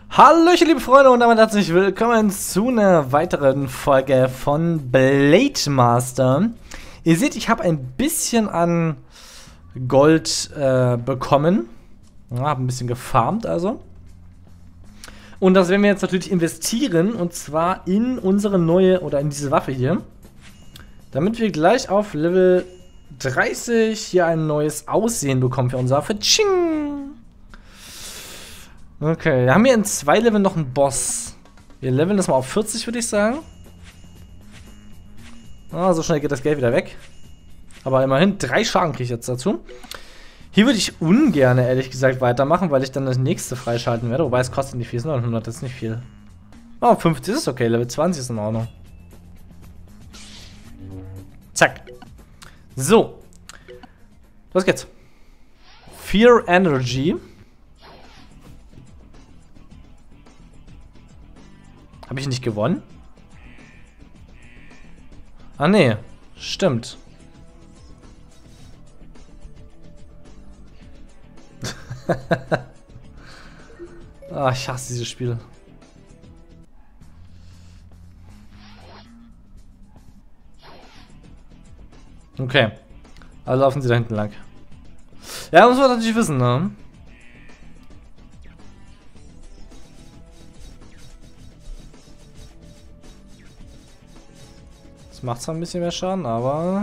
Hallöchen, liebe Freunde, und damit herzlich willkommen zu einer weiteren Folge von Blade Master. Ihr seht, ich habe ein bisschen an Gold bekommen. Ja, habe ein bisschen gefarmt also. Und das werden wir jetzt natürlich investieren, und zwar in unsere neue, oder in diese Waffe hier. Damit wir gleich auf Level 30 hier ein neues Aussehen bekommen für unsere Waffe. Tsching! Okay, wir haben hier in 2 Leveln noch einen Boss. Wir leveln das mal auf 40, würde ich sagen. Ah, so schnell geht das Geld wieder weg. Aber immerhin 3 Schaden kriege ich jetzt dazu. Hier würde ich ungern, ehrlich gesagt, weitermachen, weil ich dann das nächste freischalten werde. Wobei es kostet nicht viel, 900, das ist nicht viel. Oh, 50 ist okay, Level 20 ist in Ordnung. Zack. So. Los geht's. Fear Energy. Habe ich nicht gewonnen? Ah, nee. Stimmt. Ah, ich hasse dieses Spiel. Okay. Also laufen sie da hinten lang. Ja, muss man natürlich wissen, ne? Das macht zwar ein bisschen mehr Schaden, aber...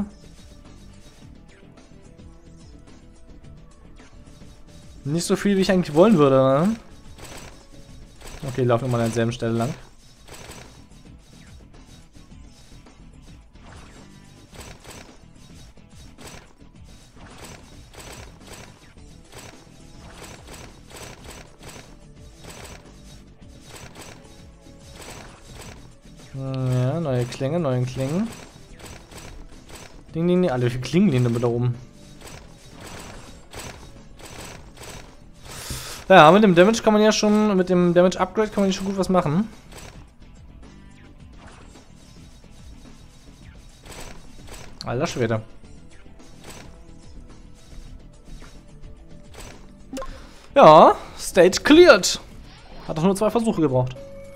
nicht so viel, wie ich eigentlich wollen würde, ne? Okay, laufen immer an derselben Stelle lang. Ja, neue Klänge, neue Klängen. Ding, ding, ding. Alle, wie viele Klingen liegen da oben? Ja, mit dem Damage kann man ja schon, mit dem Damage Upgrade kann man ja schon gut was machen. Alter Schwede. Ja, Stage cleared. Hat doch nur 2 Versuche gebraucht.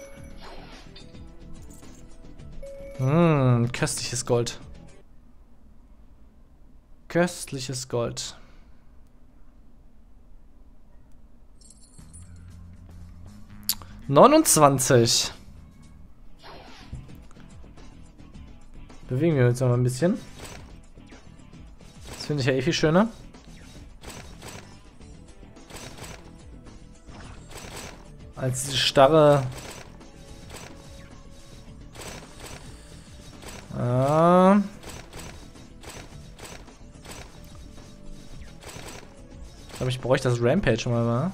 Köstliches Gold. Köstliches Gold. $29. Bewegen wir uns noch mal ein bisschen. Das finde ich ja eh viel schöner. Als diese starre... Ich glaube, ich bräuchte das Rampage mal, wa?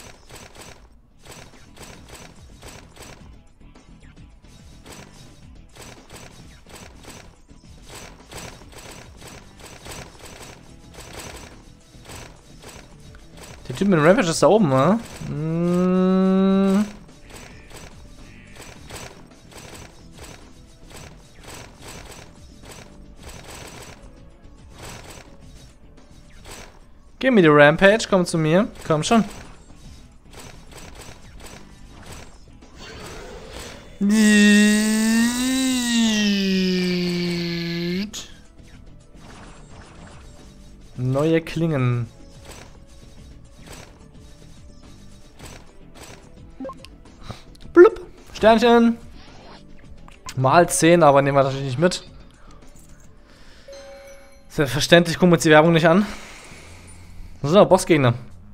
Der Typ mit dem Rampage ist da oben, wa? Gib mir die Rampage, komm zu mir. Komm schon. Neue Klingen. Blub. Sternchen. Mal 10, aber nehmen wir natürlich nicht mit. Selbstverständlich gucken wir uns die Werbung nicht an. So, Bossgegner.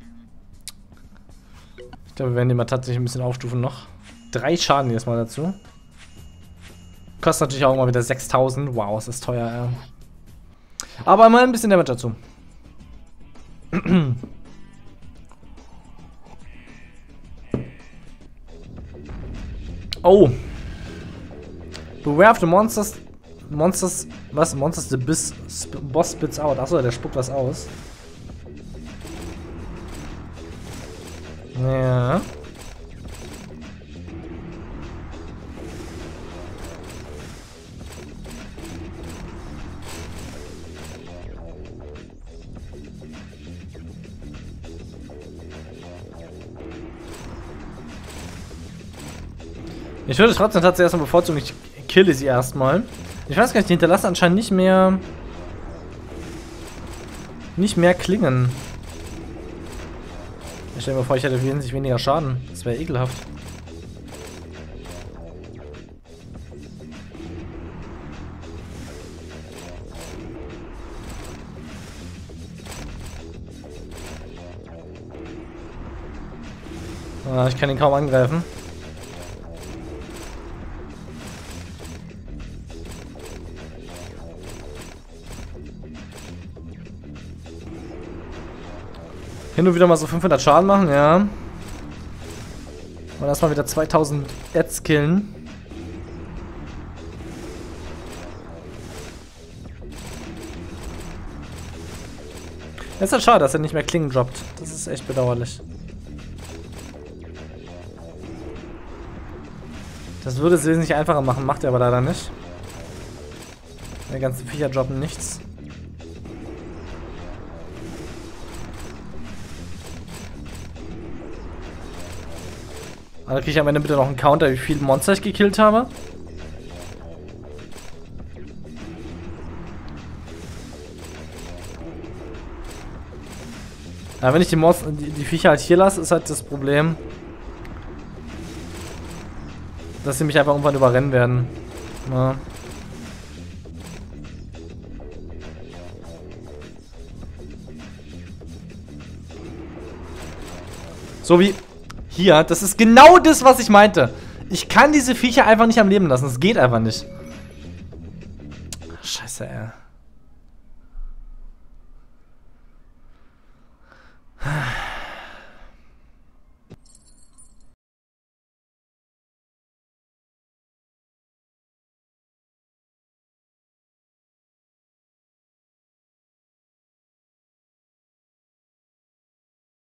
Ich glaube, wir werden den mal tatsächlich ein bisschen aufstufen noch. 3 Schaden jetzt mal dazu. Kostet natürlich auch immer wieder 6000. Wow, ist das teuer, ja. Aber mal ein bisschen Damage dazu. Oh. Beware of the monsters. Was? Monsters the Boss spits out. Achso, der spuckt was aus. Ja. Ich würde trotzdem tatsächlich erstmal bevorzugen, ich kille sie erstmal. Ich weiß gar nicht, die hinterlassen anscheinend nicht mehr Klingen. Ich stelle mir vor, ich hätte wesentlich weniger Schaden. Das wäre ekelhaft. Ah, ich kann ihn kaum angreifen. Hin und wieder mal so 500 Schaden machen, ja. Und erstmal wieder 2000 Ads killen. Es ist halt schade, dass er nicht mehr Klingen droppt. Das ist echt bedauerlich. Das würde es wesentlich einfacher machen, macht er aber leider nicht. Die ganzen Viecher droppen nichts. Also kriege ich am Ende bitte noch einen Counter, wie viele Monster ich gekillt habe. Ja, wenn ich die Viecher halt hier lasse, ist halt das Problem, dass sie mich einfach irgendwann überrennen werden. Ja. So wie hier, das ist genau das, was ich meinte. Ich kann diese Viecher einfach nicht am Leben lassen. Das geht einfach nicht. Scheiße, ey.